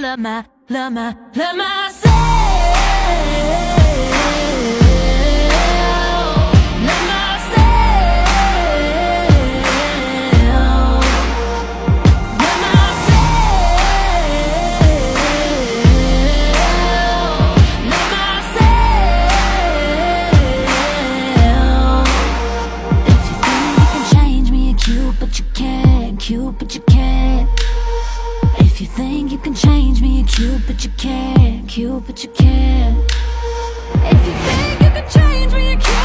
love myself. Love myself. Cute, but you can't. If you think you can change me, you're cute, but you can't. Cute, but you can't. If you think you can change me, you're cute.